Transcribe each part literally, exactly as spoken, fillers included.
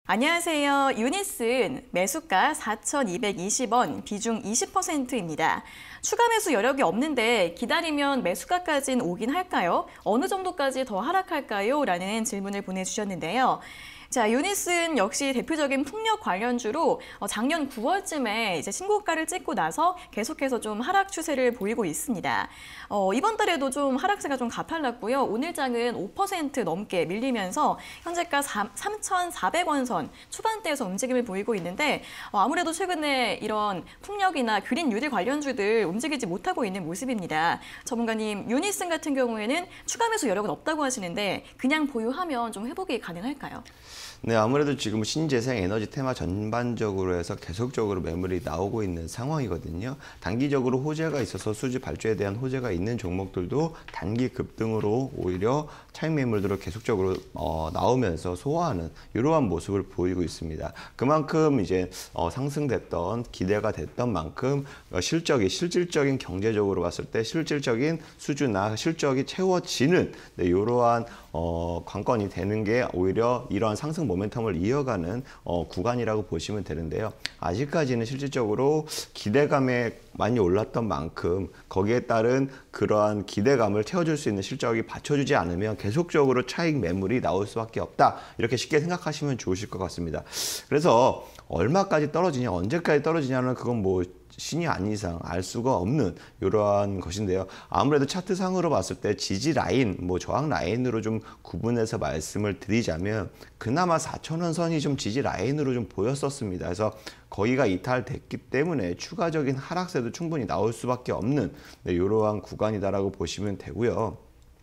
안녕하세요. 유니슨 매수가 사천이백이십 원, 비중 이십 퍼센트입니다. 추가 매수 여력이 없는데 기다리면 매수가까지는 오긴 할까요? 어느 정도까지 더 하락할까요? 라는 질문을 보내주셨는데요. 자, 유니슨 역시 대표적인 풍력 관련주로 작년 구월쯤에 이제 신고가를 찍고 나서 계속해서 좀 하락 추세를 보이고 있습니다. 어, 이번 달에도 좀 하락세가 좀 가팔랐고요. 오늘 장은 오 퍼센트 넘게 밀리면서 현재가 삼천사백 원 선 초반대에서 움직임을 보이고 있는데 어, 아무래도 최근에 이런 풍력이나 그린 뉴딜 관련주들 움직이지 못하고 있는 모습입니다. 전문가님, 유니슨 같은 경우에는 추가 매수 여력은 없다고 하시는데 그냥 보유하면 좀 회복이 가능할까요? 네, 아무래도 지금 신재생 에너지 테마 전반적으로 해서 계속적으로 매물이 나오고 있는 상황이거든요. 단기적으로 호재가 있어서 수지 발주에 대한 호재가 있는 종목들도 단기 급등으로 오히려 차익 매물들을 계속적으로 어, 나오면서 소화하는 이러한 모습을 보이고 있습니다. 그만큼 이제 어, 상승됐던 기대가 됐던 만큼 어, 실적이 실질적인 경제적으로 봤을 때 실질적인 수주나 실적이 채워지는 네, 이러한 어, 관건이 되는 게 오히려 이러한 상승 모멘텀을 이어가는 어, 구간이라고 보시면 되는데요. 아직까지는 실질적으로 기대감에 많이 올랐던 만큼 거기에 따른 그러한 기대감을 채워줄 수 있는 실적이 받쳐주지 않으면 계속적으로 차익 매물이 나올 수밖에 없다. 이렇게 쉽게 생각하시면 좋으실 것 같습니다. 그래서 얼마까지 떨어지냐, 언제까지 떨어지냐는 그건 뭐 신이 아닌 이상 알 수가 없는 이러한 것인데요. 아무래도 차트상으로 봤을 때 지지 라인, 뭐 저항 라인으로 좀 구분해서 말씀을 드리자면 그나마 사천 원 선이 좀 지지 라인으로 좀 보였었습니다. 그래서 거기가 이탈됐기 때문에 추가적인 하락세도 충분히 나올 수밖에 없는 네, 이러한 구간이다라고 보시면 되고요.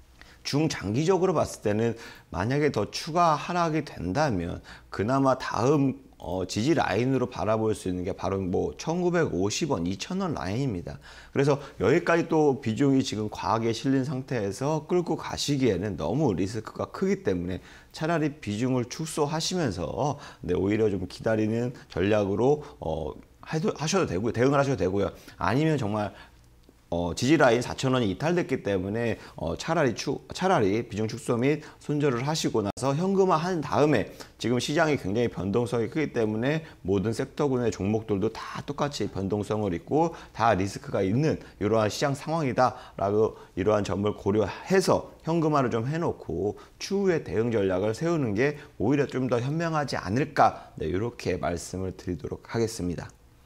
중장기적으로 봤을 때는 만약에 더 추가 하락이 된다면 그나마 다음 어, 지지 라인으로 바라볼 수 있는 게 바로 뭐 천구백오십 원, 이천 원 라인입니다. 그래서 여기까지 또 비중이 지금 과하게 실린 상태에서 끌고 가시기에는 너무 리스크가 크기 때문에 차라리 비중을 축소하시면서 네, 오히려 좀 기다리는 전략으로 어, 하셔도 되고요. 대응을 하셔도 되고요. 아니면 정말 어, 지지라인 사천 원이 이탈됐기 때문에 어, 차라리 추, 차라리 비중 축소 및 손절을 하시고 나서 현금화 한 다음에 지금 시장이 굉장히 변동성이 크기 때문에 모든 섹터군의 종목들도 다 똑같이 변동성을 있고 다 리스크가 있는 이러한 시장 상황이다라고 이러한 점을 고려해서 현금화를 좀 해놓고 추후에 대응 전략을 세우는 게 오히려 좀 더 현명하지 않을까 네, 이렇게 말씀을 드리도록 하겠습니다.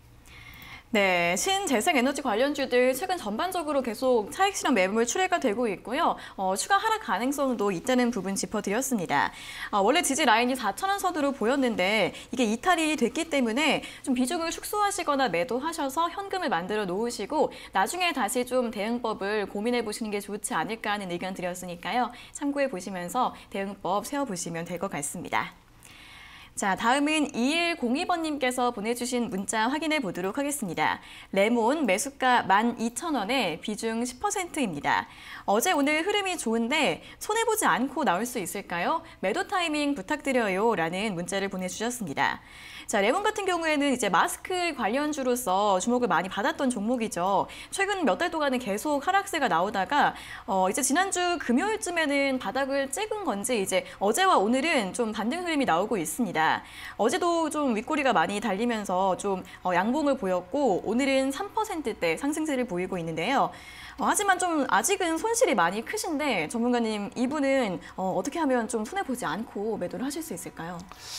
네, 신재생에너지 관련주들 최근 전반적으로 계속 차익 실현 매물 출회가 되고 있고요. 어, 추가 하락 가능성도 있다는 부분 짚어드렸습니다. 어, 원래 지지 라인이 사천 원 선으로 보였는데 이게 이탈이 됐기 때문에 좀 비중을 축소하시거나 매도하셔서 현금을 만들어 놓으시고 나중에 다시 좀 대응법을 고민해 보시는 게 좋지 않을까 하는 의견 드렸으니까요. 참고해 보시면서 대응법 세워보시면 될 것 같습니다. 자, 다음은 이일공이 번님께서 보내주신 문자 확인해 보도록 하겠습니다. 레몬 매수가 만 이천 원에 비중 십 퍼센트입니다. 어제 오늘 흐름이 좋은데 손해보지 않고 나올 수 있을까요? 매도 타이밍 부탁드려요. 라는 문자를 보내주셨습니다. 자, 레몬 같은 경우에는 이제 마스크 관련주로서 주목을 많이 받았던 종목이죠. 최근 몇 달 동안은 계속 하락세가 나오다가 어, 이제 지난주 금요일쯤에는 바닥을 찍은 건지 이제 어제와 오늘은 좀 반등 흐름이 나오고 있습니다. 어제도 좀 윗꼬리가 많이 달리면서 좀 어, 양봉을 보였고 오늘은 삼 퍼센트대 상승세를 보이고 있는데요. 어, 하지만 좀 아직은 손실이 많이 크신데 전문가님, 이분은 어, 어떻게 하면 좀 손해보지 않고 매도를 하실 수 있을까요?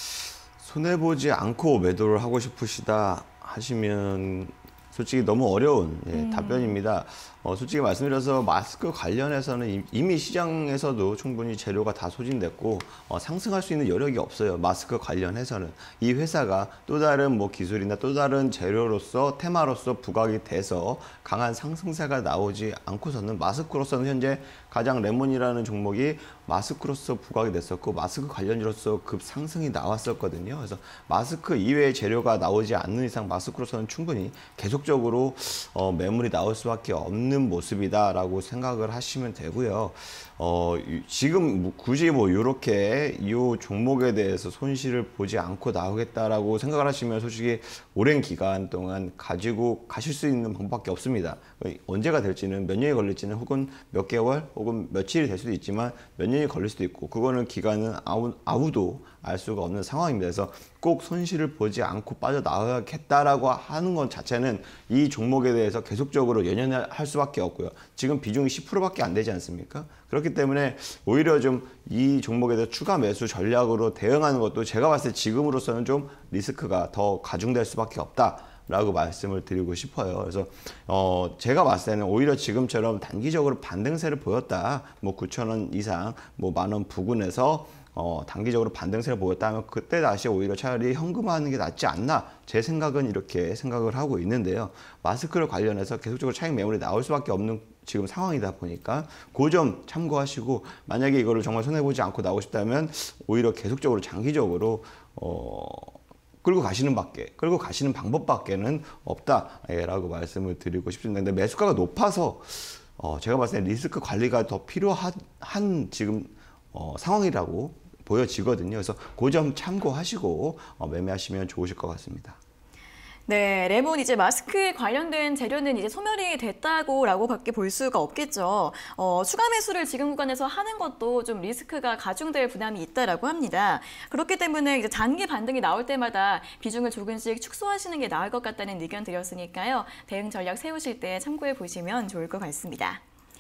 손해보지 않고 매도를 하고 싶으시다 하시면 솔직히 너무 어려운 예, 음. 답변입니다. 어, 솔직히 말씀드려서 마스크 관련해서는 이미 시장에서도 충분히 재료가 다 소진됐고 어, 상승할 수 있는 여력이 없어요. 마스크 관련해서는 이 회사가 또 다른 뭐 기술이나 또 다른 재료로서 테마로서 부각이 돼서 강한 상승세가 나오지 않고서는 마스크로서는 현재 가장 레몬이라는 종목이 마스크로서 부각이 됐었고 마스크 관련주로서 급 상승이 나왔었거든요. 그래서 마스크 이외의 재료가 나오지 않는 이상 마스크로서는 충분히 계속적으로 어, 매물이 나올 수밖에 없는 모습이다라고 생각을 하시면 되고요. 어, 지금 굳이 뭐 이렇게 이 종목에 대해서 손실을 보지 않고 나오겠다라고 생각을 하시면 솔직히 오랜 기간 동안 가지고 가실 수 있는 방법밖에 없습니다. 언제가 될지는 몇 년이 걸릴지는 혹은 몇 개월 혹은 며칠이 될 수도 있지만 몇 년 년이 걸릴 수도 있고 그거는 기간은 아무, 아무도 알 수가 없는 상황입니다. 그래서 꼭 손실을 보지 않고 빠져나가겠다라고 하는 것 자체는 이 종목에 대해서 계속적으로 연연할 수밖에 없고요. 지금 비중이 십 퍼센트밖에 안 되지 않습니까? 그렇기 때문에 오히려 좀 이 종목에 대해서 추가 매수 전략으로 대응하는 것도 제가 봤을 때 지금으로서는 좀 리스크가 더 가중될 수밖에 없다. 라고 말씀을 드리고 싶어요. 그래서 어 제가 봤을 때는 오히려 지금처럼 단기적으로 반등세를 보였다. 뭐 구천 원 이상, 뭐 만 원 부근에서 어 단기적으로 반등세를 보였다 하면 그때 다시 오히려 차라리 현금화하는 게 낫지 않나. 제 생각은 이렇게 생각을 하고 있는데요. 마스크를 관련해서 계속적으로 차익 매물이 나올 수밖에 없는 지금 상황이다 보니까 그 점 참고하시고 만약에 이거를 정말 손해보지 않고 나오고 싶다면 오히려 계속적으로 장기적으로 어 끌고 가시는 밖에, 끌고 가시는 방법밖에는 없다라고 말씀을 드리고 싶습니다. 근데 매수가가 높아서 어 제가 봤을 때 리스크 관리가 더 필요한 한 지금 어 상황이라고 보여지거든요. 그래서 그 점 참고하시고 어 매매하시면 좋으실 것 같습니다. 네, 레몬 이제 마스크에 관련된 재료는 이제 소멸이 됐다고라고 밖에 볼 수가 없겠죠. 어, 추가 매수를 지금 구간에서 하는 것도 좀 리스크가 가중될 부담이 있다라고 합니다. 그렇기 때문에 이제 단기 반등이 나올 때마다 비중을 조금씩 축소하시는 게 나을 것 같다는 의견 드렸으니까요. 대응 전략 세우실 때 참고해 보시면 좋을 것 같습니다.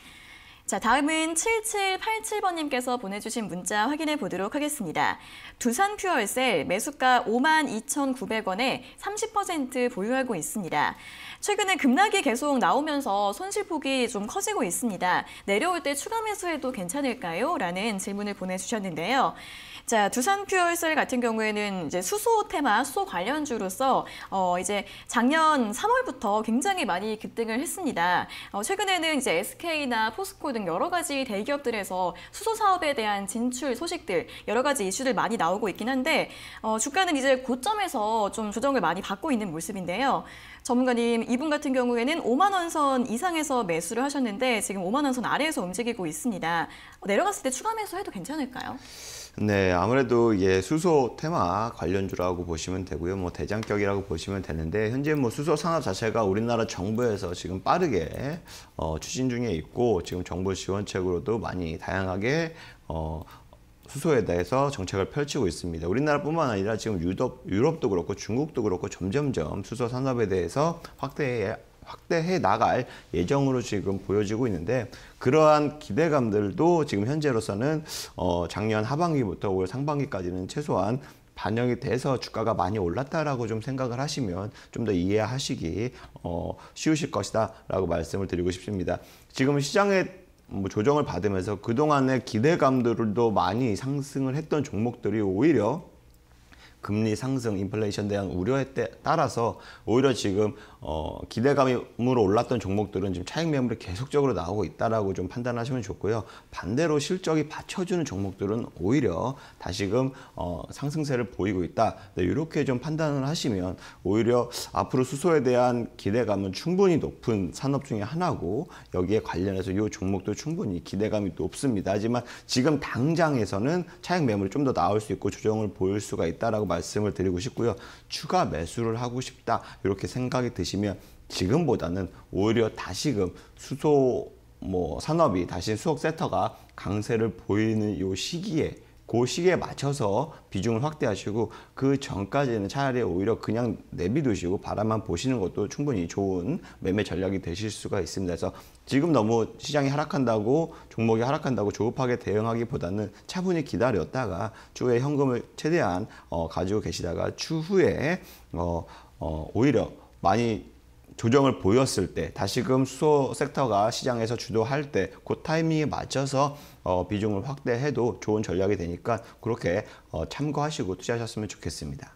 자, 다음은 칠칠팔칠 번님께서 보내주신 문자 확인해 보도록 하겠습니다. 두산 퓨얼셀 매수가 오만 이천구백 원에 삼십 퍼센트 보유하고 있습니다. 최근에 급락이 계속 나오면서 손실폭이 좀 커지고 있습니다. 내려올 때 추가 매수해도 괜찮을까요? 라는 질문을 보내주셨는데요. 자, 두산 퓨얼셀 같은 경우에는 이제 수소 테마, 수소 관련주로서 어 이제 작년 삼월부터 굉장히 많이 급등을 했습니다. 어 최근에는 이제 에스케이나 포스코 등 여러 가지 대기업들에서 수소 사업에 대한 진출 소식들, 여러 가지 이슈들 많이 나오고 있긴 한데 어 주가는 이제 고점에서 좀 조정을 많이 받고 있는 모습인데요. 전문가님, 이분 같은 경우에는 오만 원 선 이상에서 매수를 하셨는데 지금 오만 원 선 아래에서 움직이고 있습니다. 내려갔을 때 추가 매수해도 괜찮을까요? 네, 아무래도 예, 수소 테마 관련주라고 보시면 되고요. 뭐 대장격이라고 보시면 되는데 현재 뭐 수소 산업 자체가 우리나라 정부에서 지금 빠르게 어, 추진 중에 있고 지금 정부 지원책으로도 많이 다양하게 어, 수소에 대해서 정책을 펼치고 있습니다. 우리나라뿐만 아니라 지금 유럽, 유럽도 그렇고 중국도 그렇고 점점점 수소 산업에 대해서 확대해 확대해 나갈 예정으로 지금 보여지고 있는데 그러한 기대감들도 지금 현재로서는 어 작년 하반기부터 올 상반기까지는 최소한 반영이 돼서 주가가 많이 올랐다라고 좀 생각을 하시면 좀 더 이해하시기 어 쉬우실 것이다라고 말씀을 드리고 싶습니다. 지금 시장에 뭐 조정을 받으면서 그동안의 기대감들도 많이 상승을 했던 종목들이 오히려 금리 상승, 인플레이션에 대한 우려에 따라서 오히려 지금 어, 기대감으로 올랐던 종목들은 지금 차익 매물이 계속적으로 나오고 있다라고 좀 판단하시면 좋고요. 반대로 실적이 받쳐주는 종목들은 오히려 다시금 어, 상승세를 보이고 있다. 네, 이렇게 좀 판단을 하시면 오히려 앞으로 수소에 대한 기대감은 충분히 높은 산업 중에 하나고 여기에 관련해서 이 종목도 충분히 기대감이 높습니다. 하지만 지금 당장에서는 차익 매물이 좀 더 나올 수 있고 조정을 보일 수가 있다라고 말씀을 드리고 싶고요. 추가 매수를 하고 싶다 이렇게 생각이 드시면 지금보다는 오히려 다시금 수소 뭐 산업이 다시 수소 섹터가 강세를 보이는 이 시기에 그 시기에 맞춰서 비중을 확대하시고 그 전까지는 차라리 오히려 그냥 내비두시고 바라만 보시는 것도 충분히 좋은 매매 전략이 되실 수가 있습니다. 그래서 지금 너무 시장이 하락한다고 종목이 하락한다고 조급하게 대응하기보다는 차분히 기다렸다가 추후에 현금을 최대한 어, 가지고 계시다가 추후에 어, 어, 오히려 많이 조정을 보였을 때 다시금 수소 섹터가 시장에서 주도할 때 그 타이밍에 맞춰서 어, 비중을 확대해도 좋은 전략이 되니까 그렇게 어, 참고하시고 투자하셨으면 좋겠습니다.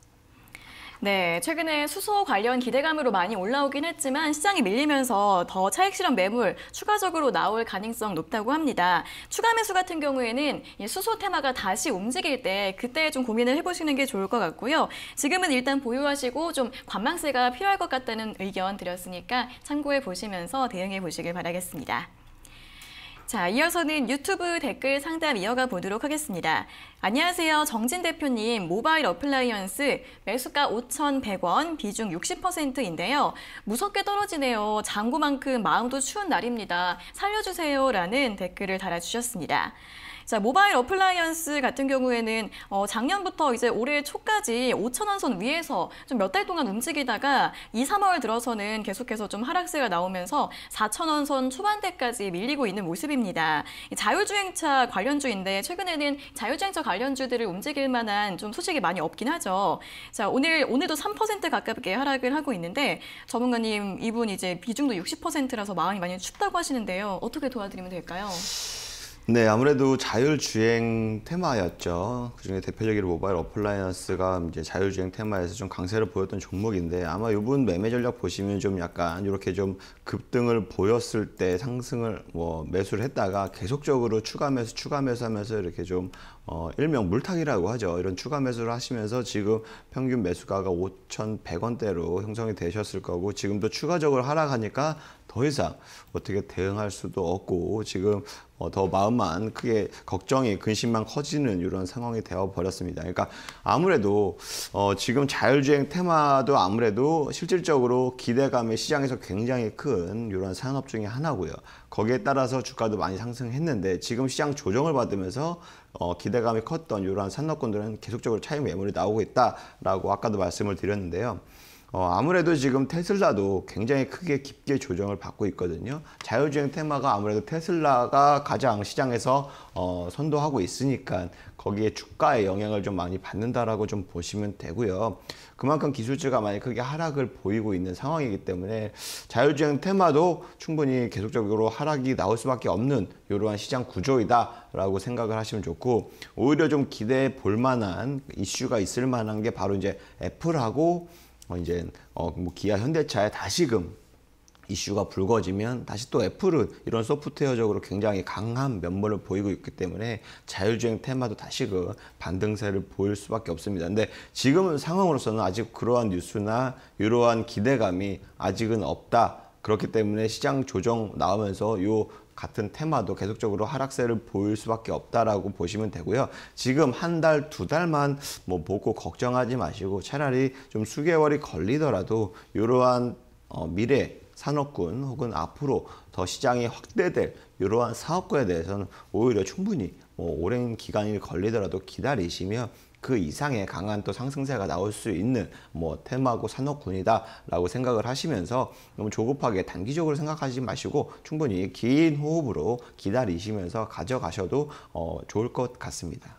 네, 최근에 수소 관련 기대감으로 많이 올라오긴 했지만 시장이 밀리면서 더 차익 실현 매물 추가적으로 나올 가능성 높다고 합니다. 추가 매수 같은 경우에는 수소 테마가 다시 움직일 때 그때 좀 고민을 해보시는 게 좋을 것 같고요. 지금은 일단 보유하시고 좀 관망세가 필요할 것 같다는 의견 드렸으니까 참고해 보시면서 대응해 보시길 바라겠습니다. 자, 이어서는 유튜브 댓글 상담 이어가 보도록 하겠습니다. 안녕하세요. 정진 대표님, 모바일 어플라이언스 매수가 오천백 원, 비중 육십 퍼센트인데요. 무섭게 떨어지네요. 장고만큼 마음도 추운 날입니다. 살려주세요. 라는 댓글을 달아주셨습니다. 자, 모바일 어플라이언스 같은 경우에는 어, 작년부터 이제 올해 초까지 오천 원 선 위에서 좀 몇 달 동안 움직이다가 이, 삼월 들어서는 계속해서 좀 하락세가 나오면서 사천 원 선 초반대까지 밀리고 있는 모습입니다. 자율주행차 관련주인데 최근에는 자율주행차 관련주들을 움직일 만한 좀 소식이 많이 없긴 하죠. 자, 오늘 오늘도 삼 퍼센트 가깝게 하락을 하고 있는데 전문가님 이분 이제 비중도 육십 퍼센트라서 마음이 많이 춥다고 하시는데요. 어떻게 도와드리면 될까요? 네, 아무래도 자율주행 테마였죠. 그중에 대표적인 모바일 어플라이언스가 이제 자율주행 테마에서 좀 강세를 보였던 종목인데 아마 이분 매매 전략 보시면 좀 약간 이렇게 좀 급등을 보였을 때 상승을 뭐 매수를 했다가 계속적으로 추가 매수, 추가 매수하면서 이렇게 좀 어, 일명 물타기라고 하죠. 이런 추가 매수를 하시면서 지금 평균 매수가가 오천백 원대로 형성이 되셨을 거고 지금도 추가적으로 하락하니까 더 이상 어떻게 대응할 수도 없고 지금 어, 더 마음만 크게 걱정이 근심만 커지는 이런 상황이 되어 버렸습니다. 그러니까 아무래도 어, 지금 자율주행 테마도 아무래도 실질적으로 기대감이 시장에서 굉장히 큰 이런 산업 중에 하나고요. 거기에 따라서 주가도 많이 상승했는데 지금 시장 조정을 받으면서 어, 기대감이 컸던 이러한 산업군들은 계속적으로 차익 매물이 나오고 있다라고 아까도 말씀을 드렸는데요. 어, 아무래도 지금 테슬라도 굉장히 크게 깊게 조정을 받고 있거든요. 자율주행 테마가 아무래도 테슬라가 가장 시장에서 어, 선도하고 있으니까 거기에 주가에 영향을 좀 많이 받는다라고 좀 보시면 되고요. 그만큼 기술주가 많이 크게 하락을 보이고 있는 상황이기 때문에 자율주행 테마도 충분히 계속적으로 하락이 나올 수밖에 없는 이러한 시장 구조이다라고 생각을 하시면 좋고 오히려 좀 기대해 볼 만한 이슈가 있을 만한 게 바로 이제 애플하고 어 이제 어 뭐 기아 현대차에 다시금 이슈가 불거지면 다시 또 애플은 이런 소프트웨어적으로 굉장히 강한 면모를 보이고 있기 때문에 자율주행 테마도 다시 그 반등세를 보일 수밖에 없습니다. 근데 지금 상황으로서는 아직 그러한 뉴스나 이러한 기대감이 아직은 없다. 그렇기 때문에 시장 조정 나오면서 요 같은 테마도 계속적으로 하락세를 보일 수밖에 없다라고 보시면 되고요. 지금 한 달, 두 달만 뭐 보고 걱정하지 마시고 차라리 좀 수개월이 걸리더라도 이러한 어, 미래 산업군 혹은 앞으로 더 시장이 확대될 이러한 사업군에 대해서는 오히려 충분히 뭐 오랜 기간이 걸리더라도 기다리시며 그 이상의 강한 또 상승세가 나올 수 있는 뭐 테마고 산업군이다라고 생각을 하시면서 너무 조급하게 단기적으로 생각하지 마시고 충분히 긴 호흡으로 기다리시면서 가져가셔도 어, 좋을 것 같습니다.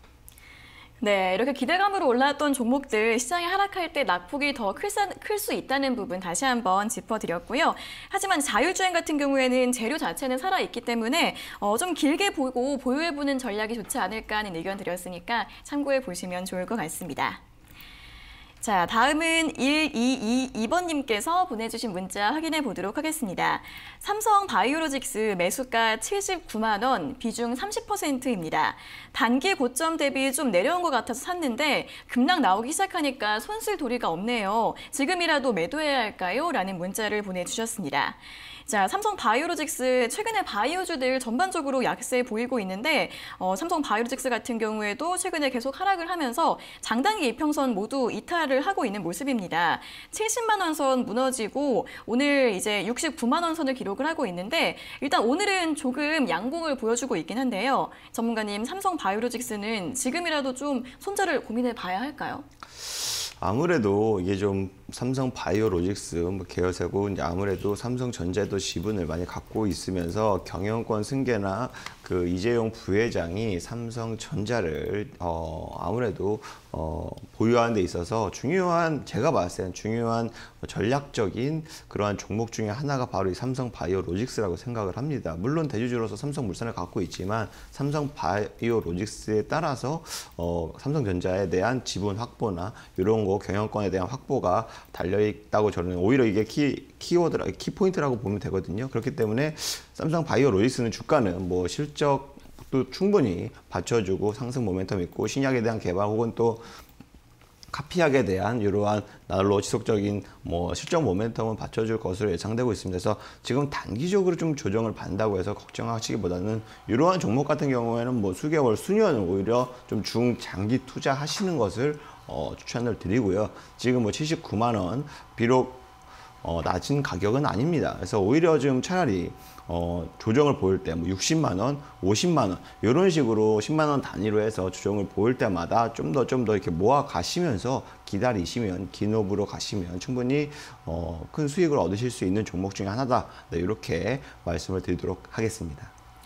네, 이렇게 기대감으로 올라왔던 종목들 시장이 하락할 때 낙폭이 더 클 수 있다는 부분 다시 한번 짚어드렸고요. 하지만 자율주행 같은 경우에는 재료 자체는 살아있기 때문에 어, 좀 길게 보고 보유해보는 전략이 좋지 않을까 하는 의견 드렸으니까 참고해 보시면 좋을 것 같습니다. 자, 다음은 일이이이 번님께서 보내주신 문자 확인해 보도록 하겠습니다. 삼성 바이오로직스 매수가 칠십구만 원, 비중 삼십 퍼센트입니다. 단기 고점 대비 좀 내려온 것 같아서 샀는데 급락 나오기 시작하니까 손쓸 도리가 없네요. 지금이라도 매도해야 할까요? 라는 문자를 보내주셨습니다. 자, 삼성 바이오로직스 최근에 바이오주들 전반적으로 약세 보이고 있는데 어, 삼성 바이오로직스 같은 경우에도 최근에 계속 하락을 하면서 장단기 이평선 모두 이탈을 하고 있는 모습입니다. 칠십만 원 선 무너지고 오늘 이제 육십구만 원 선을 기록을 하고 있는데 일단 오늘은 조금 양봉을 보여주고 있긴 한데요. 전문가님, 삼성 바이오로직스는 지금이라도 좀 손절을 고민해 봐야 할까요? 아무래도 이게 좀 삼성 바이오로직스 뭐 계열사고 이제 아무래도 삼성전자도 지분을 많이 갖고 있으면서 경영권 승계나 그 이재용 부회장이 삼성전자를 어 아무래도 어 보유하는 데 있어서 중요한 제가 봤을 때는 중요한 전략적인 그러한 종목 중에 하나가 바로 이 삼성 바이오로직스라고 생각을 합니다. 물론 대주주로서 삼성물산을 갖고 있지만 삼성 바이오로직스에 따라서 어 삼성전자에 대한 지분 확보나 이런 거 경영권에 대한 확보가 달려있다고 저는 오히려 이게 키, 키워드, 키포인트라고 보면 되거든요. 그렇기 때문에 삼성 바이오로직스는 주가는 뭐 실적도 충분히 받쳐주고 상승 모멘텀 있고 신약에 대한 개발 혹은 또 카피약에 대한 이러한 날로 지속적인 뭐 실적 모멘텀을 받쳐줄 것으로 예상되고 있습니다. 그래서 지금 단기적으로 좀 조정을 받는다고 해서 걱정하시기보다는 이러한 종목 같은 경우에는 뭐 수개월, 수년 오히려 좀 중장기 투자하시는 것을 어, 추천을 드리고요. 지금 뭐 칠십구만 원 비록 어, 낮은 가격은 아닙니다. 그래서 오히려 지금 차라리 어, 조정을 보일 때 뭐 육십만 원, 오십만 원 이런 식으로 십만 원 단위로 해서 조정을 보일 때마다 좀 더 좀 더 이렇게 모아 가시면서 기다리시면 기업으로 가시면 충분히 어, 큰 수익을 얻으실 수 있는 종목 중에 하나다. 네, 이렇게 말씀을 드리도록 하겠습니다.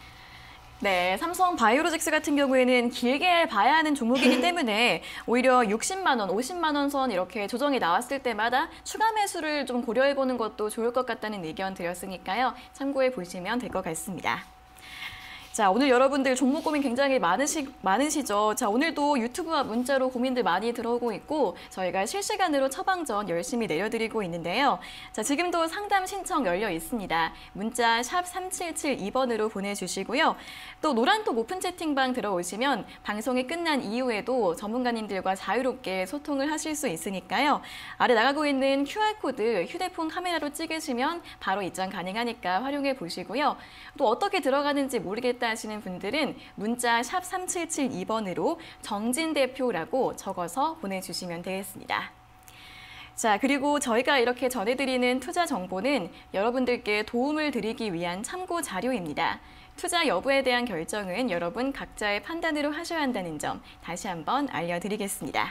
네, 삼성 바이오로직스 같은 경우에는 길게 봐야 하는 종목이기 때문에 오히려 육십만 원, 오십만 원 선 이렇게 조정이 나왔을 때마다 추가 매수를 좀 고려해보는 것도 좋을 것 같다는 의견 드렸으니까요. 참고해 보시면 될 것 같습니다. 자, 오늘 여러분들 종목 고민 굉장히 많으시, 많으시죠? 자, 오늘도 유튜브와 문자로 고민들 많이 들어오고 있고 저희가 실시간으로 처방전 열심히 내려드리고 있는데요. 자, 지금도 상담 신청 열려 있습니다. 문자 샵 삼칠칠이 번으로 보내주시고요. 또 노란톡 오픈 채팅방 들어오시면 방송이 끝난 이후에도 전문가님들과 자유롭게 소통을 하실 수 있으니까요. 아래 나가고 있는 큐알코드 휴대폰 카메라로 찍으시면 바로 입장 가능하니까 활용해 보시고요. 또 어떻게 들어가는지 모르겠다 하시는 분들은 문자 샵 삼칠칠이 번으로 정진 대표라고 적어서 보내주시면 되겠습니다. 자, 그리고 저희가 이렇게 전해드리는 투자 정보는 여러분들께 도움을 드리기 위한 참고 자료입니다. 투자 여부에 대한 결정은 여러분 각자의 판단으로 하셔야 한다는 점 다시 한번 알려드리겠습니다.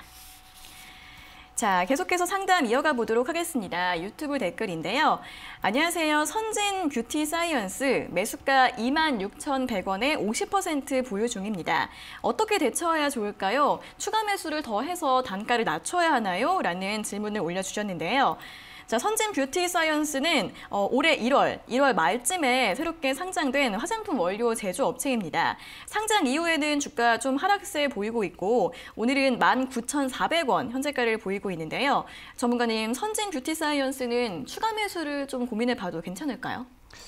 자, 계속해서 상담 이어가 보도록 하겠습니다. 유튜브 댓글인데요. 안녕하세요. 선진 뷰티 사이언스 매수가 이만 육천백 원에 오십 퍼센트 보유 중입니다. 어떻게 대처해야 좋을까요? 추가 매수를 더해서 단가를 낮춰야 하나요? 라는 질문을 올려주셨는데요. 자, 선진 뷰티 사이언스는 어, 올해 일월, 일월 말쯤에 새롭게 상장된 화장품 원료 제조업체입니다. 상장 이후에는 주가 좀 하락세 보이고 있고 오늘은 만 구천사백 원 현재가를 보이고 있는데요. 전문가님, 선진 뷰티 사이언스는 추가 매수를 좀 고민해 봐도 괜찮을까요?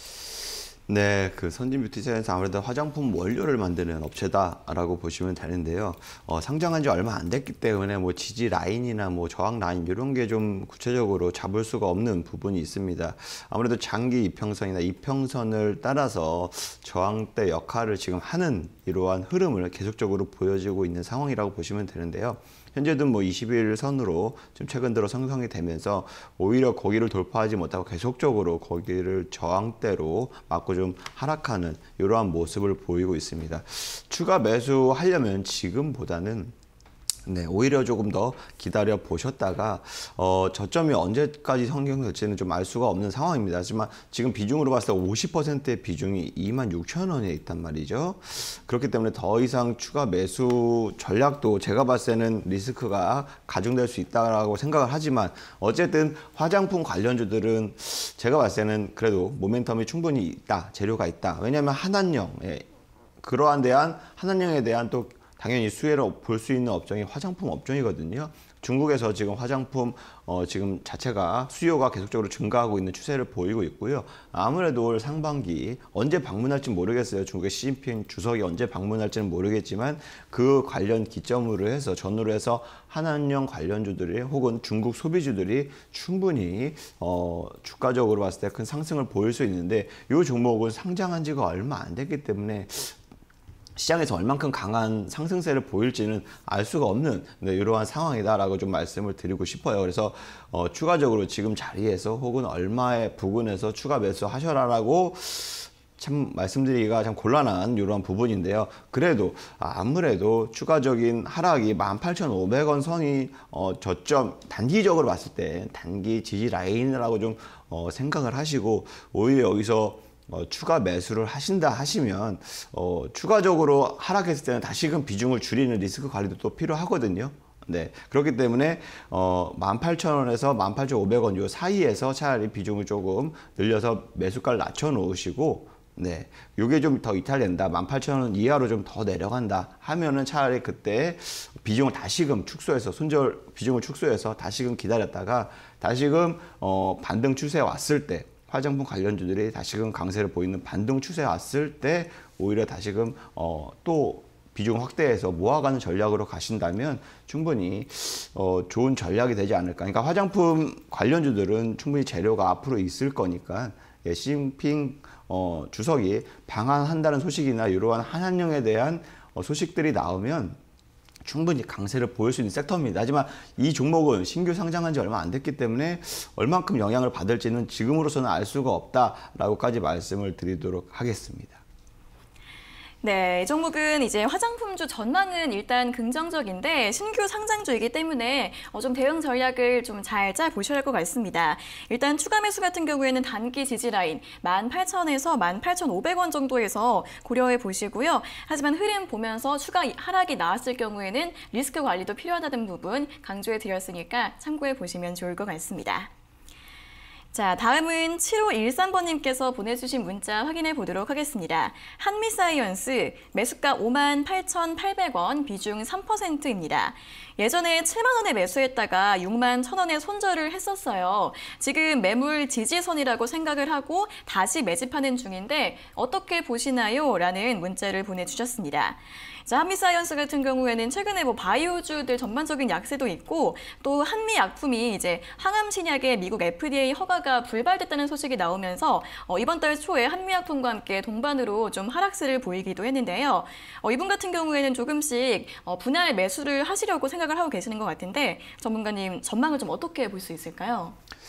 네, 그 선진 뷰티사이언스 아무래도 화장품 원료를 만드는 업체다라고 보시면 되는데요. 어, 상장한 지 얼마 안 됐기 때문에 뭐 지지 라인이나 뭐 저항 라인 이런 게 좀 구체적으로 잡을 수가 없는 부분이 있습니다. 아무래도 장기 이평선이나 이평선을 따라서 저항대 역할을 지금 하는 이러한 흐름을 계속적으로 보여지고 있는 상황이라고 보시면 되는데요. 현재도 뭐 이십 일 선으로 좀 최근 들어 상승이 되면서 오히려 거기를 돌파하지 못하고 계속적으로 거기를 저항대로 맞고 좀 하락하는 이러한 모습을 보이고 있습니다. 추가 매수하려면 지금보다는 네, 오히려 조금 더 기다려 보셨다가 어, 저점이 언제까지 성경될지는 좀 알 수가 없는 상황입니다. 하지만 지금 비중으로 봤을 때 오십 퍼센트의 비중이 이만 육천 원에 있단 말이죠. 그렇기 때문에 더 이상 추가 매수 전략도 제가 봤을 때는 리스크가 가중될 수 있다고 생각을 하지만 어쨌든 화장품 관련주들은 제가 봤을 때는 그래도 모멘텀이 충분히 있다, 재료가 있다. 왜냐하면 한한령, 예, 그러한 대한 한한령에 대한 또 당연히 수혜로 볼 수 있는 업종이 화장품 업종이거든요. 중국에서 지금 화장품 어, 지금 자체가 수요가 계속적으로 증가하고 있는 추세를 보이고 있고요. 아무래도 올 상반기 언제 방문할지 모르겠어요. 중국의 시진핑 주석이 언제 방문할지는 모르겠지만 그 관련 기점으로 해서 전후로 해서 한한령 관련주들이 혹은 중국 소비주들이 충분히 어, 주가적으로 봤을 때 큰 상승을 보일 수 있는데 이 종목은 상장한 지가 얼마 안 됐기 때문에 시장에서 얼만큼 강한 상승세를 보일지는 알 수가 없는 네, 이러한 상황이다라고 좀 말씀을 드리고 싶어요. 그래서 어, 추가적으로 지금 자리에서 혹은 얼마의 부근에서 추가 매수하셔라라고 참 말씀드리기가 참 곤란한 이러한 부분인데요. 그래도 아무래도 추가적인 하락이 만 팔천오백 원 선이 어, 저점 단기적으로 봤을 때 단기 지지 라인이라고 좀 어, 생각을 하시고 오히려 여기서 어, 추가 매수를 하신다 하시면 어, 추가적으로 하락했을 때는 다시금 비중을 줄이는 리스크 관리도 또 필요하거든요. 네, 그렇기 때문에 어, 만 팔천 원에서 만 팔천오백 원 요 사이에서 차라리 비중을 조금 늘려서 매수가를 낮춰 놓으시고 네, 요게 좀 더 이탈된다. 만 팔천 원 이하로 좀 더 내려간다 하면은 차라리 그때 비중을 다시금 축소해서 손절 비중을 축소해서 다시금 기다렸다가 다시금 어, 반등 추세에 왔을 때 화장품 관련주들이 다시금 강세를 보이는 반등 추세에 왔을 때 오히려 다시금 어, 또 비중 확대해서 모아가는 전략으로 가신다면 충분히 어, 좋은 전략이 되지 않을까. 그러니까 화장품 관련주들은 충분히 재료가 앞으로 있을 거니까 예, 시진핑 어, 주석이 방한한다는 소식이나 이러한 한한령에 대한 어, 소식들이 나오면 충분히 강세를 보일 수 있는 섹터입니다. 하지만 이 종목은 신규 상장한 지 얼마 안 됐기 때문에 얼만큼 영향을 받을지는 지금으로서는 알 수가 없다라고까지 말씀을 드리도록 하겠습니다. 네, 이 종목은 이제 화장품주 전망은 일단 긍정적인데 신규 상장주이기 때문에 어, 좀 대응 전략을 좀 잘 짜 보셔야 할 것 같습니다. 일단 추가 매수 같은 경우에는 단기 지지 라인 만 팔천에서 만 팔천오백 원 정도에서 고려해 보시고요. 하지만 흐름 보면서 추가 하락이 나왔을 경우에는 리스크 관리도 필요하다는 부분 강조해 드렸으니까 참고해 보시면 좋을 것 같습니다. 자, 다음은 칠오일삼 번님께서 보내주신 문자 확인해 보도록 하겠습니다. 한미사이언스 매수가 오만 팔천팔백 원, 비중 삼 퍼센트입니다. 예전에 칠만 원에 매수했다가 육만 천 원에 손절을 했었어요. 지금 매물 지지선이라고 생각을 하고 다시 매집하는 중인데 어떻게 보시나요? 라는 문자를 보내주셨습니다. 자, 한미사이언스 같은 경우에는 최근에 뭐 바이오주들 전반적인 약세도 있고 또 한미약품이 이제 항암 신약의 미국 에프디에이 허가가 불발됐다는 소식이 나오면서 어, 이번 달 초에 한미약품과 함께 동반으로 좀 하락세를 보이기도 했는데요. 어, 이분 같은 경우에는 조금씩 어, 분할 매수를 하시려고 생각을 하고 계시는 것 같은데 전문가님 전망을 좀 어떻게 볼 수 있을까요?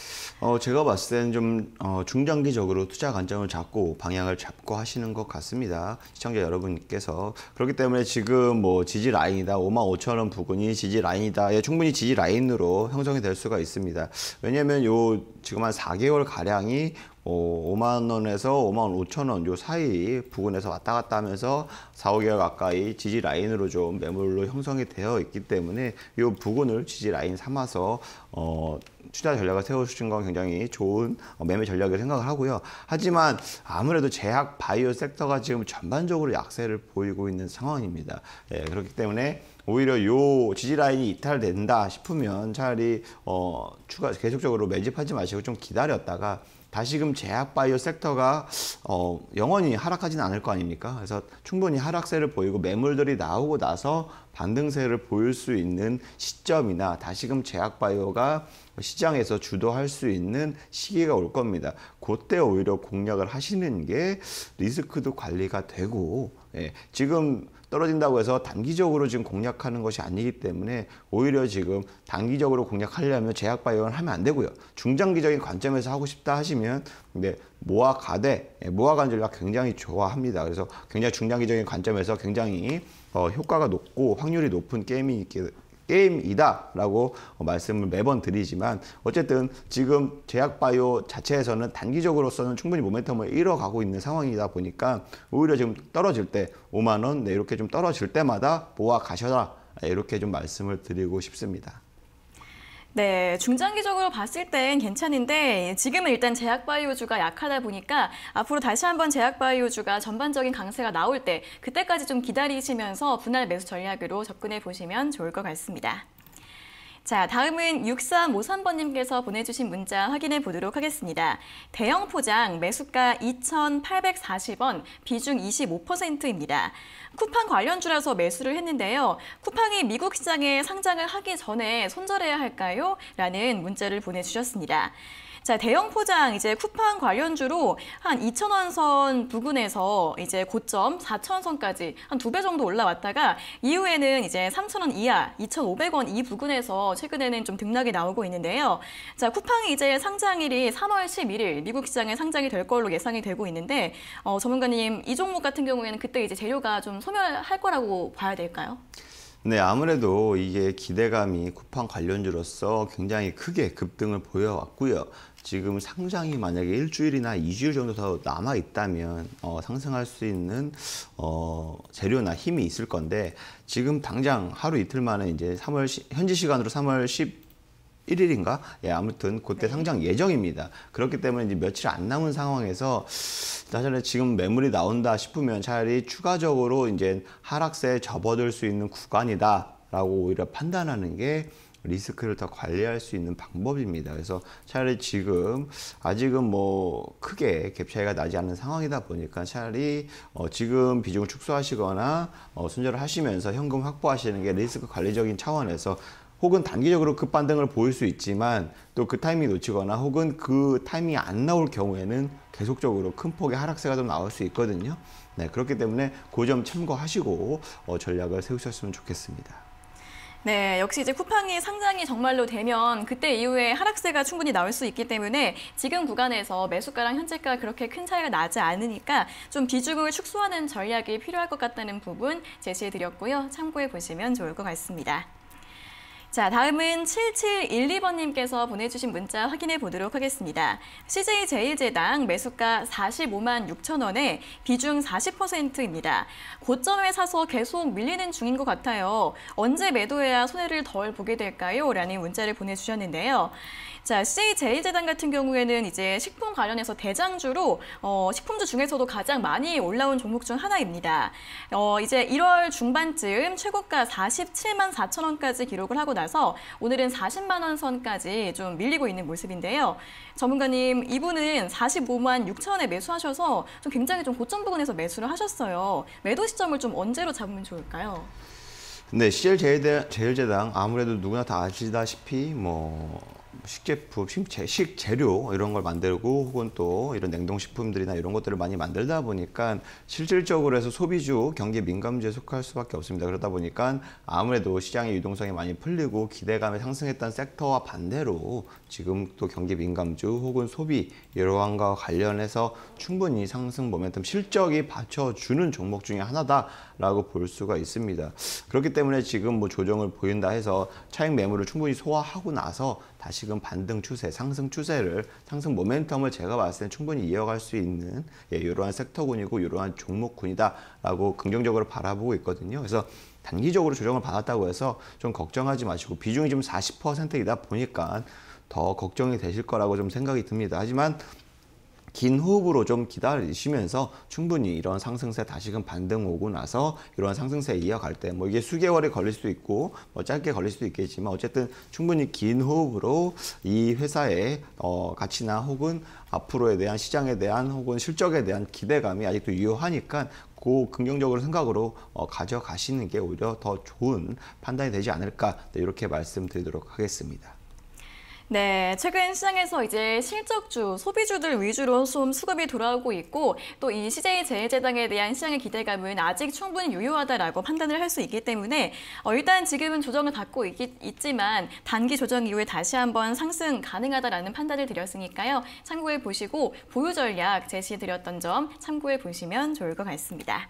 어, 제가 봤을 때는 좀 어, 중장기적으로 투자 관점을 잡고 방향을 잡고 하시는 것 같습니다. 시청자 여러분께서. 그렇기 때문에 지금 뭐 지지 라인이다, 오만 오천 원 부근이 지지 라인이다, 예, 충분히 지지 라인으로 형성이 될 수가 있습니다. 왜냐하면 요 지금 한 사 개월 가량이 어, 오만 원에서 오만 오천 원 요 사이 부근에서 왔다 갔다 하면서 사, 오 개월 가까이 지지 라인으로 좀 매물로 형성이 되어 있기 때문에 요 부근을 지지 라인 삼아서 어, 투자 전략을 세우신 건 굉장히 좋은 매매 전략을 생각을 하고요. 하지만 아무래도 제약 바이오 섹터가 지금 전반적으로 약세를 보이고 있는 상황입니다. 예, 그렇기 때문에 오히려 요 지지 라인이 이탈된다 싶으면 차라리 어, 추가 계속적으로 매집하지 마시고 좀 기다렸다가 다시금 제약 바이오 섹터가 어, 영원히 하락하지는 않을 거 아닙니까? 그래서 충분히 하락세를 보이고 매물들이 나오고 나서 반등세를 보일 수 있는 시점이나 다시금 제약 바이오가 시장에서 주도할 수 있는 시기가 올 겁니다. 그때 오히려 공략을 하시는 게 리스크도 관리가 되고, 예, 지금 떨어진다고 해서 단기적으로 지금 공략하는 것이 아니기 때문에 오히려 지금 단기적으로 공략하려면 제약 바이오는 하면 안 되고요. 중장기적인 관점에서 하고 싶다 하시면 근데 모아 가되 모아 간 전략 굉장히 좋아합니다. 그래서 굉장히 중장기적인 관점에서 굉장히 어, 효과가 높고 확률이 높은 게임이 게임이다라고 말씀을 매번 드리지만 어쨌든 지금 제약바이오 자체에서는 단기적으로서는 충분히 모멘텀을 잃어가고 있는 상황이다 보니까 오히려 지금 떨어질 때 오만 원 네, 이렇게 좀 떨어질 때마다 모아 가셔라 이렇게 좀 말씀을 드리고 싶습니다. 네, 중장기적으로 봤을 땐 괜찮은데 지금은 일단 제약바이오주가 약하다 보니까 앞으로 다시 한번 제약바이오주가 전반적인 강세가 나올 때 그때까지 좀 기다리시면서 분할 매수 전략으로 접근해 보시면 좋을 것 같습니다. 자, 다음은 육삼오삼 번님께서 보내주신 문자 확인해 보도록 하겠습니다. 대형 포장 매수가 이천팔백사십 원, 비중 이십오 퍼센트입니다. 쿠팡 관련주라서 매수를 했는데요. 쿠팡이 미국 시장에 상장을 하기 전에 손절해야 할까요? 라는 문자를 보내주셨습니다. 자, 대형 포장 이제 쿠팡 관련주로 한 이천 원 선 부근에서 이제 고점 사천 원 선까지 한 두 배 정도 올라왔다가 이후에는 이제 삼천 원 이하, 이천오백 원 이 부근에서 최근에는 좀 등락이 나오고 있는데요. 자, 쿠팡이 이제 상장일이 삼월 십일일 미국 시장에 상장이 될 걸로 예상이 되고 있는데 어, 전문가님 이 종목 같은 경우에는 그때 이제 재료가 좀 소멸할 거라고 봐야 될까요? 네, 아무래도 이게 기대감이 쿠팡 관련주로서 굉장히 크게 급등을 보여왔고요. 지금 상장이 만약에 일주일이나 이주일 정도 더 남아 있다면 어, 상승할 수 있는 어, 재료나 힘이 있을 건데 지금 당장 하루 이틀 만에 이제 삼월 시, 현지 시간으로 삼월 십일일인가? 예, 아무튼 그때 상장 예정입니다. 그렇기 때문에 이제 며칠 안 남은 상황에서 사실 지금 매물이 나온다 싶으면 차라리 추가적으로 이제 하락세에 접어들 수 있는 구간이다라고 오히려 판단하는 게 리스크를 더 관리할 수 있는 방법입니다. 그래서 차라리 지금 아직은 뭐 크게 갭 차이가 나지 않는 상황이다 보니까 차라리 어 지금 비중을 축소하시거나 어 손절을 하시면서 현금 확보하시는 게 리스크 관리적인 차원에서 혹은 단기적으로 급반등을 보일 수 있지만 또 그 타이밍 놓치거나 혹은 그 타이밍이 안 나올 경우에는 계속적으로 큰 폭의 하락세가 좀 나올 수 있거든요. 네, 그렇기 때문에 그 점 참고하시고 어 전략을 세우셨으면 좋겠습니다. 네, 역시 이제 쿠팡이 상장이 정말로 되면 그때 이후에 하락세가 충분히 나올 수 있기 때문에 지금 구간에서 매수가랑 현재가 그렇게 큰 차이가 나지 않으니까 좀 비중을 축소하는 전략이 필요할 것 같다는 부분 제시해 드렸고요. 참고해 보시면 좋을 것 같습니다. 자, 다음은 칠칠일이 번님께서 보내주신 문자 확인해 보도록 하겠습니다. 씨제이제일제당 매수가 사십오만 육천 원에 비중 사십 퍼센트입니다. 고점에 사서 계속 밀리는 중인 것 같아요. 언제 매도해야 손해를 덜 보게 될까요? 라는 문자를 보내주셨는데요. 자, 씨제이제일제당 같은 경우에는 이제 식품 관련해서 대장주로 어, 식품주 중에서도 가장 많이 올라온 종목 중 하나입니다. 어, 이제 일월 중반쯤 최고가 사십칠만 사천 원까지 기록을 하고 나서 오늘은 사십만 원 선까지 좀 밀리고 있는 모습인데요. 전문가님, 이분은 사십오만 육천 원에 매수하셔서 좀 굉장히 좀 고점 부근에서 매수를 하셨어요. 매도 시점을 좀 언제로 잡으면 좋을까요? 근데 씨제이제일제당 아무래도 누구나 다 아시다시피 뭐 식제품, 식재, 식재료 이런 걸 만들고 혹은 또 이런 냉동식품들이나 이런 것들을 많이 만들다 보니까 실질적으로 해서 소비주, 경기 민감주에 속할 수밖에 없습니다. 그러다 보니까 아무래도 시장의 유동성이 많이 풀리고 기대감에 상승했던 섹터와 반대로 지금 또 경기 민감주 혹은 소비 이러한과 관련해서 충분히 상승 모멘텀 실적이 받쳐주는 종목 중에 하나다라고 볼 수가 있습니다. 그렇기 때문에 지금 뭐 조정을 보인다 해서 차익 매물을 충분히 소화하고 나서 다시금 반등 추세, 상승 추세를, 상승 모멘텀을 제가 봤을 때 충분히 이어갈 수 있는 예, 이러한 섹터군이고 이러한 종목군이다라고 긍정적으로 바라보고 있거든요. 그래서 단기적으로 조정을 받았다고 해서 좀 걱정하지 마시고 비중이 좀 사십 퍼센트이다 보니까 더 걱정이 되실 거라고 좀 생각이 듭니다. 하지만 긴 호흡으로 좀 기다리시면서 충분히 이런 상승세 다시금 반등 오고 나서 이런 상승세 이어갈 때 뭐 이게 수개월이 걸릴 수도 있고 뭐 짧게 걸릴 수도 있겠지만 어쨌든 충분히 긴 호흡으로 이 회사의 어, 가치나 혹은 앞으로에 대한 시장에 대한 혹은 실적에 대한 기대감이 아직도 유효하니까 그 긍정적으로 생각으로 어, 가져가시는 게 오히려 더 좋은 판단이 되지 않을까 네, 이렇게 말씀드리도록 하겠습니다. 네, 최근 시장에서 이제 실적주, 소비주들 위주로 좀 수급이 돌아오고 있고 또 이 씨제이제일제당에 대한 시장의 기대감은 아직 충분히 유효하다라고 판단을 할 수 있기 때문에 어, 일단 지금은 조정을 받고 있, 있지만 단기 조정 이후에 다시 한번 상승 가능하다라는 판단을 드렸으니까요. 참고해 보시고 보유 전략 제시해 드렸던 점 참고해 보시면 좋을 것 같습니다.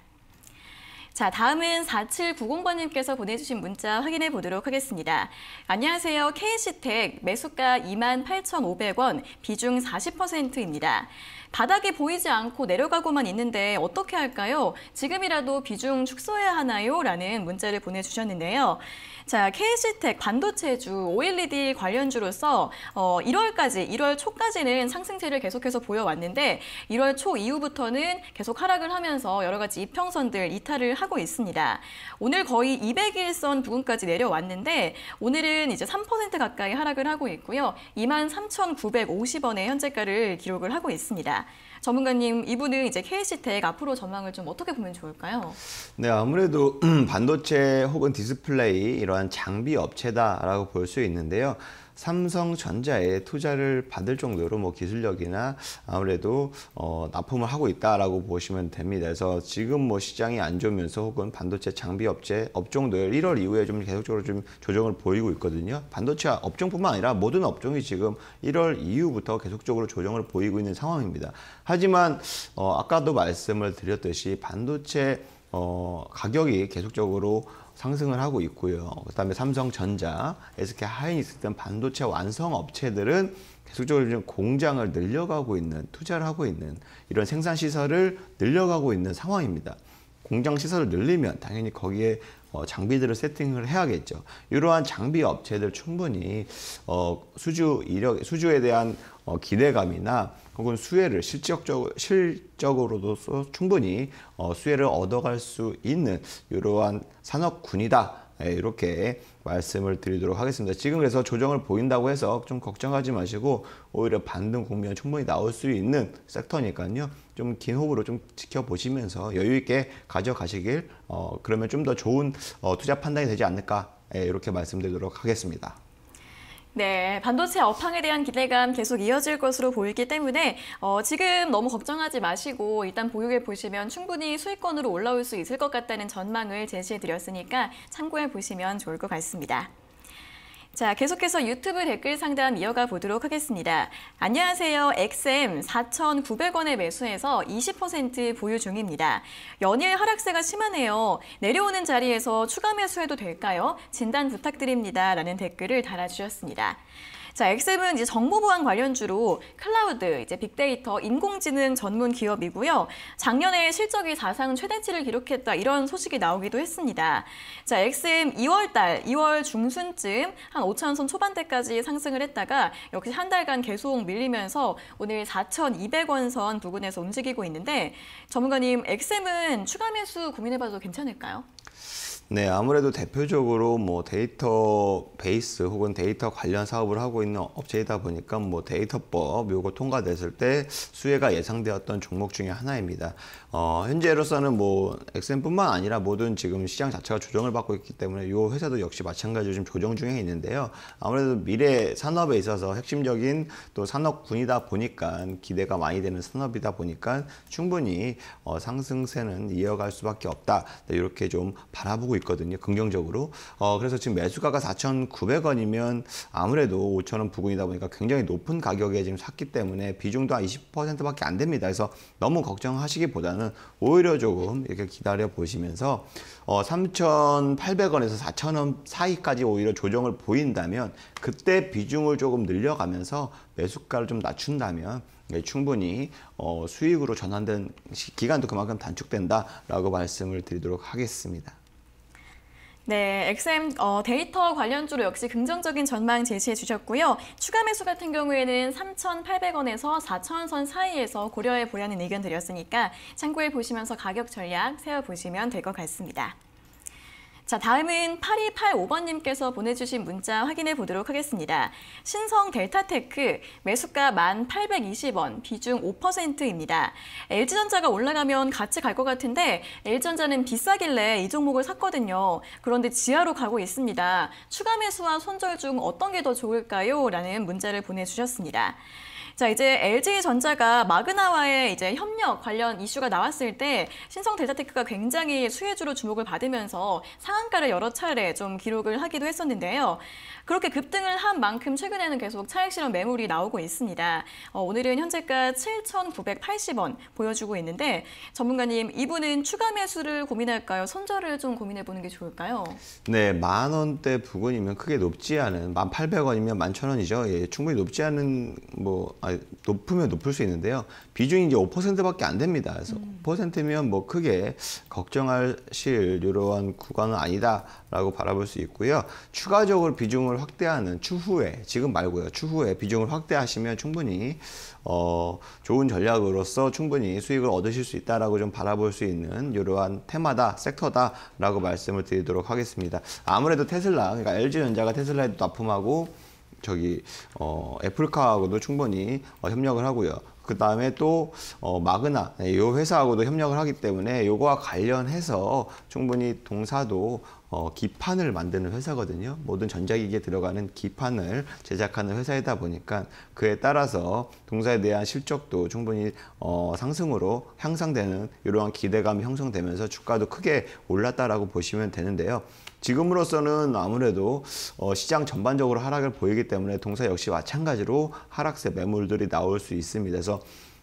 자, 다음은 사칠구공 번님께서 보내주신 문자 확인해 보도록 하겠습니다. 안녕하세요. 케이씨텍 매수가 이만 팔천오백 원, 비중 사십 퍼센트입니다. 바닥이 보이지 않고 내려가고만 있는데 어떻게 할까요? 지금이라도 비중 축소해야 하나요? 라는 문자를 보내주셨는데요. 자, 케이씨텍 반도체주, 오엘이디 관련주로서 어, 일월까지, 일월 초까지는 상승세를 계속해서 보여왔는데 일월 초 이후부터는 계속 하락을 하면서 여러 가지 이평선들 이탈을 하고 있습니다. 오늘 거의 이백 일선 부근까지 내려왔는데 오늘은 이제 삼 퍼센트 가까이 하락을 하고 있고요. 이만 삼천구백오십 원의 현재가를 기록을 하고 있습니다. 전문가님, 이분은 이제 케이씨텍 앞으로 전망을 좀 어떻게 보면 좋을까요? 네, 아무래도 반도체 혹은 디스플레이 이러한 장비 업체다라고 볼 수 있는데요. 삼성전자에 투자를 받을 정도로 뭐 기술력이나 아무래도 어, 납품을 하고 있다라고 보시면 됩니다. 그래서 지금 뭐 시장이 안 좋으면서 혹은 반도체 장비 업체 업종들 일월 이후에 좀 계속적으로 좀 조정을 보이고 있거든요. 반도체 업종뿐만 아니라 모든 업종이 지금 일월 이후부터 계속적으로 조정을 보이고 있는 상황입니다. 하지만 어, 아까도 말씀을 드렸듯이 반도체 어, 가격이 계속적으로 상승을 하고 있고요. 그다음에 삼성전자, 에스케이하이닉스 등 반도체 완성 업체들은 계속적으로 좀 공장을 늘려가고 있는, 투자를 하고 있는 이런 생산 시설을 늘려가고 있는 상황입니다. 공장 시설을 늘리면 당연히 거기에 어, 장비들을 세팅을 해야겠죠. 이러한 장비 업체들 충분히 어, 수주 이력, 수주에 대한 어, 기대감이나 혹은 수혜를 실적적, 실적으로도 충분히 어, 수혜를 얻어갈 수 있는 이러한 산업군이다. 네, 이렇게 말씀을 드리도록 하겠습니다. 지금 그래서 조정을 보인다고 해서 좀 걱정하지 마시고 오히려 반등 국면이 충분히 나올 수 있는 섹터니까요. 좀 긴 호흡으로 좀 지켜보시면서 여유 있게 가져가시길 어, 그러면 좀 더 좋은 어, 투자 판단이 되지 않을까 네, 이렇게 말씀드리도록 하겠습니다. 네, 반도체 업황에 대한 기대감 계속 이어질 것으로 보이기 때문에 어, 지금 너무 걱정하지 마시고 일단 보유해 보시면 충분히 수익권으로 올라올 수 있을 것 같다는 전망을 제시해 드렸으니까 참고해 보시면 좋을 것 같습니다. 자, 계속해서 유튜브 댓글 상담 이어가 보도록 하겠습니다. 안녕하세요. 엑스엠 사천구백 원에 매수해서 이십 퍼센트 보유 중입니다. 연일 하락세가 심하네요. 내려오는 자리에서 추가 매수해도 될까요? 진단 부탁드립니다. 라는 댓글을 달아주셨습니다. 자, 엑스엠은 이제 정보보안 관련주로 클라우드, 이제 빅데이터, 인공지능 전문 기업이고요. 작년에 실적이 사상 최대치를 기록했다 이런 소식이 나오기도 했습니다. 자, 엑스엠 이월 달, 이월 중순쯤 한 오천 선 초반대까지 상승을 했다가 역시 한 달간 계속 밀리면서 오늘 사천이백 원 선 부근에서 움직이고 있는데 전문가님, 엑스엠은 추가 매수 고민해봐도 괜찮을까요? 네, 아무래도 대표적으로 뭐 데이터 베이스 혹은 데이터 관련 사업을 하고 있는 업체이다 보니까 뭐 데이터법 요거 통과됐을 때 수혜가 예상되었던 종목 중에 하나입니다. 어, 현재로서는 뭐 엑스엠뿐만 아니라 모든 지금 시장 자체가 조정을 받고 있기 때문에 이 회사도 역시 마찬가지로 지금 조정 중에 있는데요. 아무래도 미래 산업에 있어서 핵심적인 또 산업군이다 보니까 기대가 많이 되는 산업이다 보니까 충분히 어, 상승세는 이어갈 수밖에 없다. 네, 이렇게 좀 바라보고 있거든요. 긍정적으로. 어, 그래서 지금 매수가가 사천구백 원이면 아무래도 오천 원 부근이다 보니까 굉장히 높은 가격에 지금 샀기 때문에 비중도 한 이십 퍼센트밖에 안 됩니다. 그래서 너무 걱정하시기보다는 오히려 조금 이렇게 기다려 보시면서 어, 삼천팔백 원에서 사천 원 사이까지 오히려 조정을 보인다면 그때 비중을 조금 늘려가면서 매수가를 좀 낮춘다면 네, 충분히 어, 수익으로 전환된 기간도 그만큼 단축된다라고 말씀을 드리도록 하겠습니다. 네, 엑스엠 어, 데이터 관련주로 역시 긍정적인 전망 제시해 주셨고요. 추가 매수 같은 경우에는 삼천팔백 원에서 사천 원 선 사이에서 고려해 보라는 의견 드렸으니까 참고해 보시면서 가격 전략 세워보시면 될 것 같습니다. 자, 다음은 팔이팔오 번님께서 보내주신 문자 확인해 보도록 하겠습니다. 신성 델타테크 매수가 만 팔백이십 원, 비중 오 퍼센트입니다. 엘지전자가 올라가면 같이 갈 것 같은데 엘지전자는 비싸길래 이 종목을 샀거든요. 그런데 지하로 가고 있습니다. 추가 매수와 손절 중 어떤 게 더 좋을까요? 라는 문자를 보내주셨습니다. 자, 이제 엘지전자가 마그나와의 이제 협력 관련 이슈가 나왔을 때 신성 델타테크가 굉장히 수혜주로 주목을 받으면서 상한가를 여러 차례 좀 기록을 하기도 했었는데요. 그렇게 급등을 한 만큼 최근에는 계속 차익 실현 매물이 나오고 있습니다. 어, 오늘은 현재가 칠천구백팔십 원 보여주고 있는데 전문가님, 이분은 추가 매수를 고민할까요? 손절을 좀 고민해보는 게 좋을까요? 네, 만 원대 부근이면 크게 높지 않은 만 팔백 원이면 만 천 원이죠. 예, 충분히 높지 않은 뭐 아, 높으면 높을 수 있는데요. 비중이 이제 오 퍼센트밖에 안 됩니다. 그래서 음. 오 퍼센트면 뭐 크게 걱정하실 이러한 구간은 아니다라고 바라볼 수 있고요. 추가적으로 비중을 확대하는 추후에, 지금 말고요. 추후에 비중을 확대하시면 충분히 어, 좋은 전략으로서 충분히 수익을 얻으실 수 있다라고 좀 바라볼 수 있는 이러한 테마다, 섹터다라고 말씀을 드리도록 하겠습니다. 아무래도 테슬라, 그러니까 엘지전자가 테슬라에도 납품하고 저기 어, 애플카하고도 충분히 어, 협력을 하고요. 그 다음에 또 어, 마그나 이 회사하고도 협력을 하기 때문에 이거와 관련해서 충분히 동사도 어, 기판을 만드는 회사거든요. 모든 전자기기에 들어가는 기판을 제작하는 회사이다 보니까 그에 따라서 동사에 대한 실적도 충분히 어, 상승으로 향상되는 이러한 기대감이 형성되면서 주가도 크게 올랐다라고 보시면 되는데요. 지금으로서는 아무래도 어, 시장 전반적으로 하락을 보이기 때문에 동사 역시 마찬가지로 하락세 매물들이 나올 수 있습니다. 그래서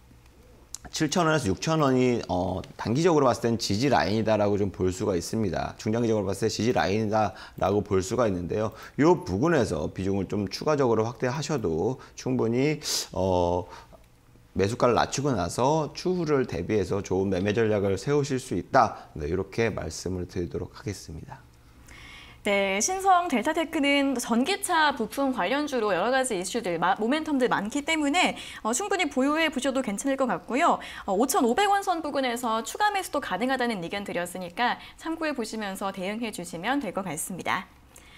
칠천 원에서 육천 원이 어, 단기적으로 봤을 땐 지지 라인이다라고 좀 볼 수가 있습니다. 중장기적으로 봤을 때 지지 라인이다라고 볼 수가 있는데요. 이 부분에서 비중을 좀 추가적으로 확대하셔도 충분히 어, 매수가를 낮추고 나서 추후를 대비해서 좋은 매매 전략을 세우실 수 있다. 네, 이렇게 말씀을 드리도록 하겠습니다. 네, 신성 델타테크는 전기차 부품 관련주로 여러 가지 이슈들, 모멘텀들 많기 때문에 어, 충분히 보유해 보셔도 괜찮을 것 같고요. 어, 오천오백 원 선 부근에서 추가 매수도 가능하다는 의견 드렸으니까 참고해 보시면서 대응해 주시면 될 것 같습니다.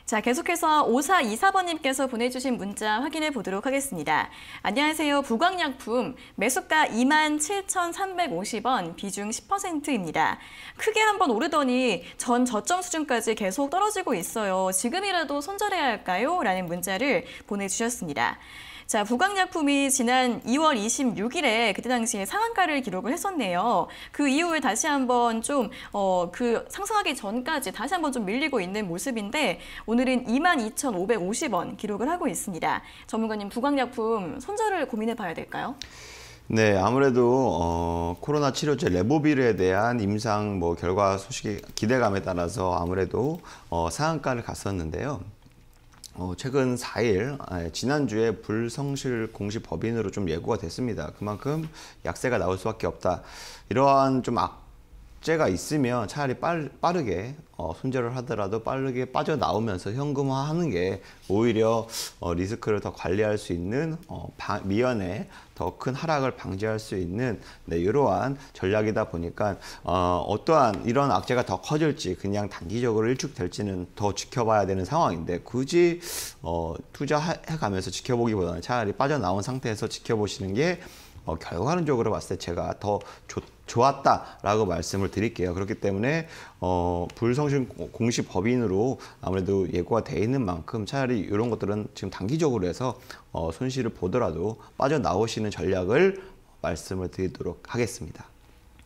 자, 계속해서 오사이사 번님께서 보내주신 문자 확인해 보도록 하겠습니다. 안녕하세요. 부광약품 매수가 이만 칠천삼백오십 원, 비중 십 퍼센트입니다. 크게 한번 오르더니 전 저점 수준까지 계속 떨어지고 있어요. 지금이라도 손절해야 할까요? 라는 문자를 보내주셨습니다. 자, 부광약품이 지난 이월 이십육일에 그때 당시에 상한가를 기록을 했었네요. 그 이후에 다시 한번 좀, 어, 그 상승하기 전까지 다시 한번 좀 밀리고 있는 모습인데 오늘은 이만 이천오백오십 원 기록을 하고 있습니다. 전문가님, 부광약품 손절을 고민해 봐야 될까요? 네, 아무래도 어, 코로나 치료제 레보비르에 대한 임상 뭐 결과 소식이 기대감에 따라서 아무래도 어, 상한가를 갔었는데요. 어, 최근 사 일, 아, 지난주에 불성실 공시 법인으로 좀 예고가 됐습니다. 그만큼 약세가 나올 수밖에 없다. 이러한 좀 악재가 있으면 차라리 빨, 빠르게 어, 손절을 하더라도 빠르게 빠져나오면서 현금화하는 게 오히려 어, 리스크를 더 관리할 수 있는 어, 바, 미연에 더 큰 하락을 방지할 수 있는 네, 이러한 전략이다 보니까 어, 어떠한 이런 악재가 더 커질지 그냥 단기적으로 일축될지는 더 지켜봐야 되는 상황인데 굳이 어, 투자해가면서 지켜보기보다는 차라리 빠져나온 상태에서 지켜보시는 게 어, 결과론적으로 봤을 때 제가 더 좋, 좋았다라고 말씀을 드릴게요. 그렇기 때문에 어, 불성실 공시 법인으로 아무래도 예고가 돼 있는 만큼 차라리 이런 것들은 지금 단기적으로 해서 어, 손실을 보더라도 빠져나오시는 전략을 말씀을 드리도록 하겠습니다.